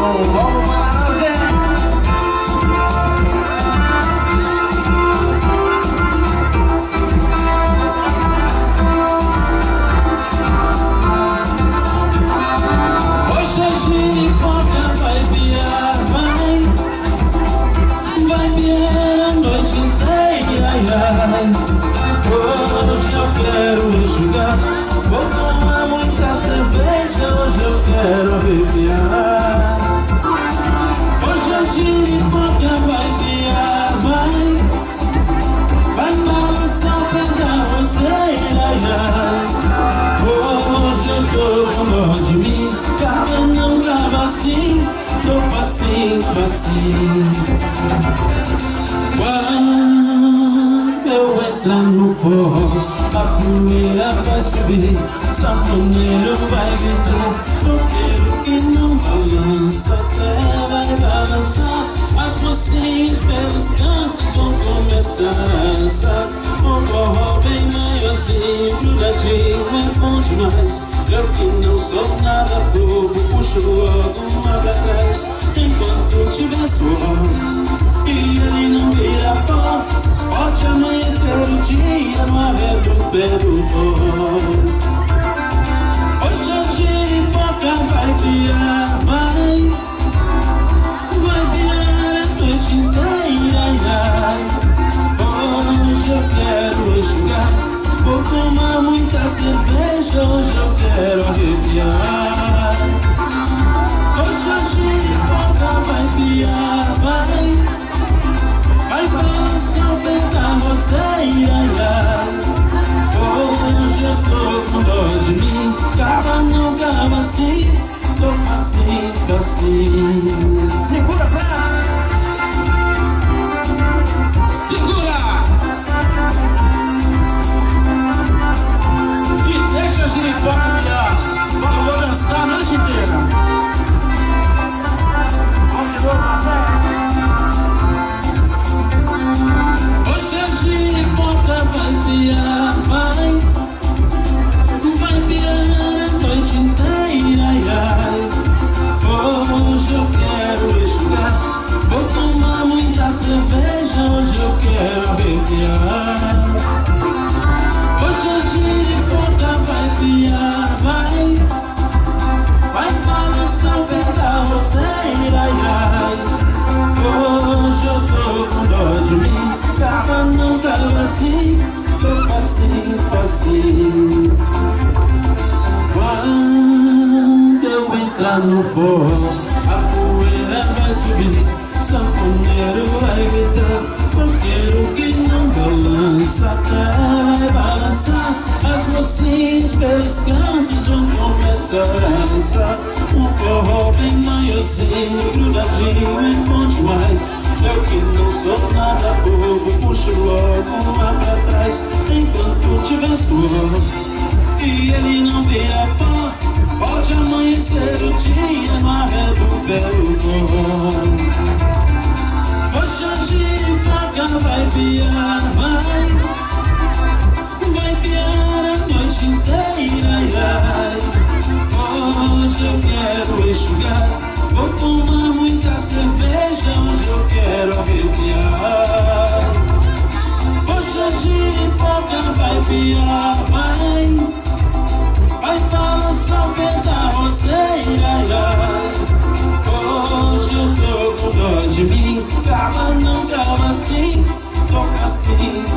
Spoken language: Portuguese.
Vamos para nós, hoje a giripoca vai piar, vai piar a noite inteira, ai, ai. Hoje eu quero enxugar, vou tomar muita cerveja, hoje eu quero arrepiar. Hoje a giripoca vai piar, vai balançar o pé da roseira, ai, ai. Hoje eu tô com dó de mim, cara não tava assim, tô facinho, facinho. Quando eu entrar no forró, a poeira vai subir, sanfoneiro vai gritar, roqueiro que não balança, até vai balançar. As mocinhas pelos cantos vão começar a dançar. Um forró bem maiorzinho, grudadinho, é bom demais. Eu que não sou nada bobo, puxo logo uma pra trás. Enquanto tiver suor e ele não vira pó, pode amanhecer o dia no arredo pelo forró. Hoje a giripoca vai piar, vai piar a noite inteira, ai, ai. Hoje eu quero enxugar, vou tomar muita cerveja, hoje eu quero arrepiar. Hoje a giripoca vai piar, vai balançar o pé da roseira, ai, ai. Hoje eu tô com dó de mim, cava não cava assim, tô facinho, facinho. Segura, Fran! Segura! E deixa a giripoca piar, eu vou dançar a noite inteira. Vamos de novo, Marcelo. Hoje a giripoca vai piar, vai piar a noite inteira, ai, ai. Hoje eu quero enxugar, vou tomar muita cerveja, hoje eu quero arrepiar. Hoje a giripoca vai piar, vai balançar o pé da roseira, ai, ai. Hoje eu tô com dó de mim, cava não cava assim, tô facinho, facinho. Quando eu entrar no forró, a poeira vai subir, sanfoneiro vai gritar, roqueiro que não balança, até vai balançar. As mocinhas pelos cantos vão começar a dançar. Um forró bem maiorzinho, grudadinho, é bom demais. Eu que não sou nada bobo, puxo logo uma pra trás. Enquanto tiver suor e ele não vira pó, pode amanhecer o dia no arredo pelo forró. Hoje a giripoca vai piar, vai piar a noite inteira, ai, ai. Hoje eu quero enxugar, vou tomar muita cerveja, hoje eu quero arrepiar. Hoje a giripoca vai piar, vai balançar o pé da roseira, ai, ai. Hoje eu tô com dó de mim, cava não cava assim, tô facinho,